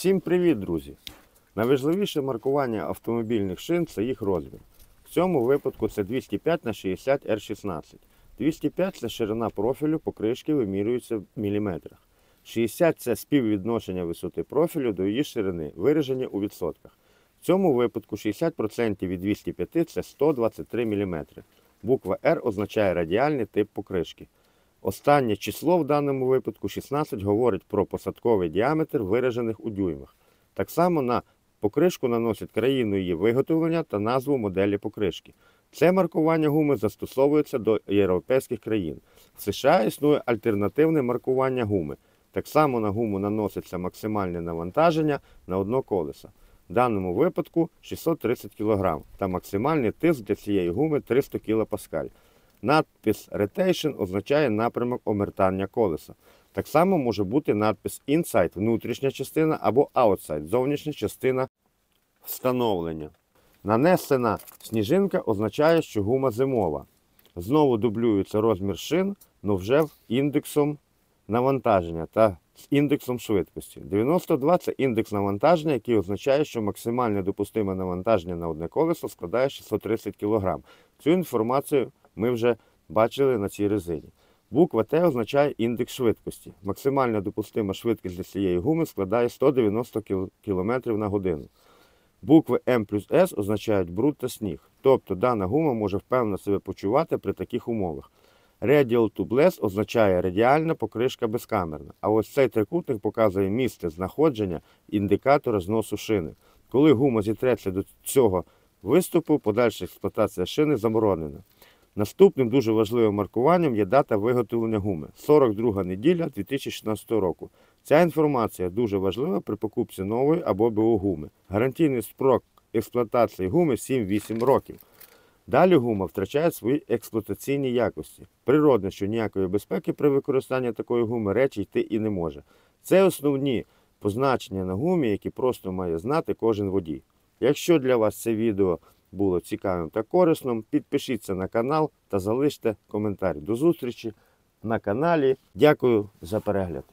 Всім привіт, друзі! Найважливіше маркування автомобільних шин – це їх розмір. В цьому випадку це 205х60 R16. 205 – це ширина профілю, покришки вимірюються в міліметрах. 60 – це співвідношення висоти профілю до її ширини, виражені у відсотках. В цьому випадку 60% від 205 – це 123 мм. Буква R означає радіальний тип покришки. Останнє число в даному випадку 16 говорить про посадковий діаметр, виражених у дюймах. Так само на покришку наносять країну її виготовлення та назву моделі покришки. Це маркування гуми застосовується до європейських країн. В США існує альтернативне маркування гуми. Так само на гуму наноситься максимальне навантаження на одно колесо. В даному випадку 630 кг та максимальний тиск для цієї гуми 300 кПа. Надпис Rotation означає напрямок обертання колеса. Так само може бути надпис Inside – внутрішня частина або Outside – зовнішня частина встановлення. Нанесена сніжинка означає, що гума зимова. Знову дублюється розмір шин, але вже індексом навантаження та з індексом швидкості. 92 – це індекс навантаження, який означає, що максимальне допустиме навантаження на одне колесо складає 630 кг. Цю інформацію ми вже бачили на цій резині. Буква Т означає індекс швидкості. Максимальна допустима швидкість для цієї гуми складає 190 км на годину. Букви М плюс С означають бруд та сніг. Тобто дана гума може впевнено себе почувати при таких умовах. Radial tubeless означає радіальна покришка безкамерна. А ось цей трикутник показує місце знаходження індикатора зносу шини. Коли гума зітреться до цього виступу, подальша експлуатація шини заборонена. Наступним дуже важливим маркуванням є дата виготовлення гуми – 42 неділя 2016 року. Ця інформація дуже важлива при покупці нової або БУ гуми. Гарантійний строк експлуатації гуми 7-8 років. Далі гума втрачає свої експлуатаційні якості. Природно, що ніякої безпеки при використанні такої гуми речі йти і не може. Це основні позначення на гумі, які просто має знати кожен водій. Якщо для вас це відео було цікавим та корисним, підпишіться на канал та залиште коментар. До зустрічі на каналі. Дякую за перегляд.